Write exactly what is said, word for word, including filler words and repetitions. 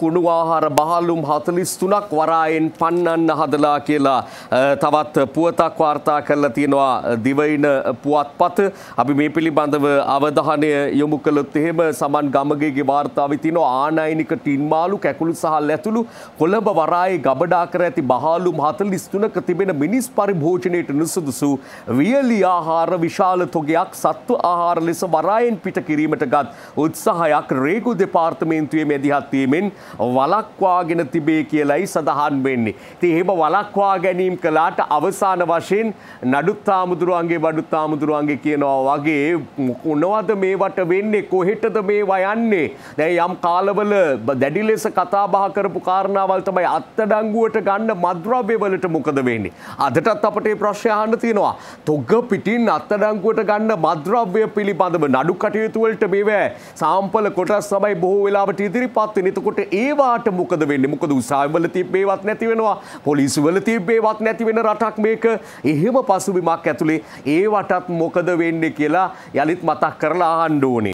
කුණු ආහාර බහලුම් හතළිස් තුනක් වරායෙන් පන්නන්න හදලා කියලා තවත් පුවතක් වාර්තා කරලා තියෙනවා දිවයින පුවත්පත. අපි මේ පිළිබඳව අවධානය යොමු කළොත් එහෙම සමන් ගමගේගේ වාර්තාවේ තියෙනවා ආනයනික ටින් මාළු කැකුළු සහ ලැතුළු කොළඹ වරායේ ගබඩා කර ඇති බහලුම් හතළිස් තුනක තිබෙන මිනිස් පරිභෝජනයට නුසුදුසු වියලි ආහාර විශාල තොගයක් සත්ව ආහාර ලෙස වරායෙන් පිට කිරීමට ගත් උත්සාහයක් රේගු දෙපාර්තමේන්තුවේ මැදිහත් වීමෙන් වළක්වාගෙන තිබේ කියලයි සඳහන් වෙන්නේ. ඉතින් එහෙම වළක්වා ගැනීම කළාට අවසාන වශයෙන් නඩුත් හාමුදුරුවන්ගේ වඩුත් හාමුදුරුවන්ගේ කියනවා වගේ මොනවද මේවට වෙන්නේ, කොහෙටද මේවා යන්නේ? දැන් යම් කාලවල දැඩි ලෙස කතා බහ කරපු කාරණාවල් තමයි අත්අඩංගුවට ගන්න මත්ද්‍රව්‍ය වලට මොකද වෙන්නේ? අදටත් අපිට මේ ප්‍රශ්නය අහන්න තියෙනවා. තොග පිටින් අත්අඩංගුවට ගන්න මත්ද්‍රව්‍ය පිළිබඳව නඩු කටයුතු වලට මේවා සාම්පල කොටස් තමයි බොහෝ වෙලාවට ඉදිරිපත් වෙන්නේ. එතකොට ඒවාට මොකද වෙන්නේ? මොකද උසාවිවල තිබ්බේවත් නැති වෙනවා, පොලිසිවල තිබ්බේවත් නැති වෙන රටක් මේක. එහෙම පසුබිමක් ඇතුලේ ඒවටත් මොකද වෙන්නේ කියලා යලිත් මතක් කරලා අහන්න ඕනේ.